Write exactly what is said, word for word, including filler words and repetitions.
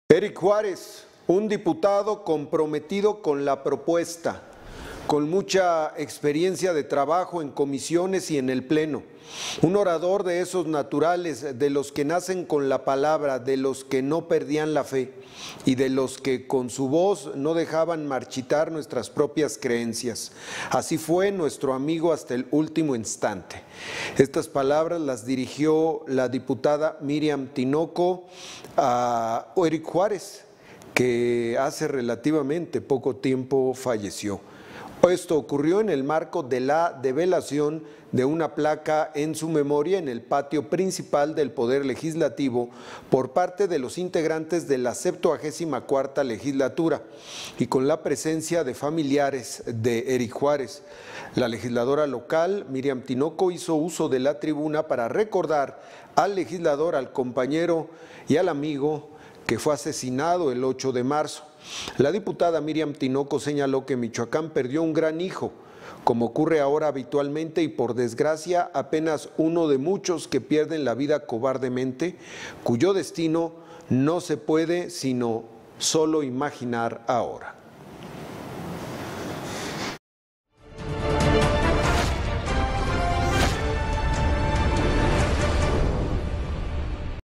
Eric Juárez, un diputado comprometido con la propuesta, con mucha experiencia de trabajo en comisiones y en el Pleno, un orador de esos naturales, de los que nacen con la palabra, de los que no perdían la fe y de los que con su voz no dejaban marchitar nuestras propias creencias. Así fue nuestro amigo hasta el último instante. Estas palabras las dirigió la diputada Miriam Tinoco a Eric Juárez, que hace relativamente poco tiempo falleció. Esto ocurrió en el marco de la develación de una placa en su memoria en el patio principal del Poder Legislativo por parte de los integrantes de la septuagésima cuarta legislatura y con la presencia de familiares de Eric Juárez. La legisladora local, Miriam Tinoco, hizo uso de la tribuna para recordar al legislador, al compañero y al amigo que fue asesinado el ocho de marzo. La diputada Miriam Tinoco señaló que Michoacán perdió un gran hijo, como ocurre ahora habitualmente y por desgracia apenas uno de muchos que pierden la vida cobardemente, cuyo destino no se puede sino solo imaginar ahora.